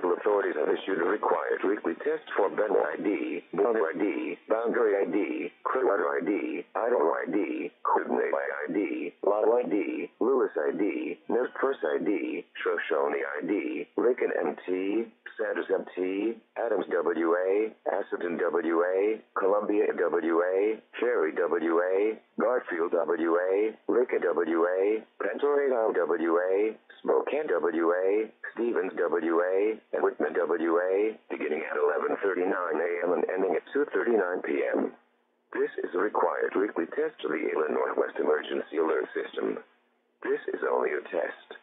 local authorities have issued a required weekly test for Benwell ID, Boulder ID, Boundary ID, Clearwater ID, Idaho ID, Kootenai ID, Lotto ID, Lewis ID, Nurse ID, Shoshone ID, Lincoln MT, Sanders MT, Adams WA, Atherton WA, Columbia WA, Cherry WA, Garfield WA, Lincoln WA, Pennsylvania WA, Spokane WA, Stevens WA, and Whitman WA, beginning at 11:39 a.m. and ending at 2:39 p.m. This is a required weekly test to the Illinois West Emergency Alert System. This is only a test.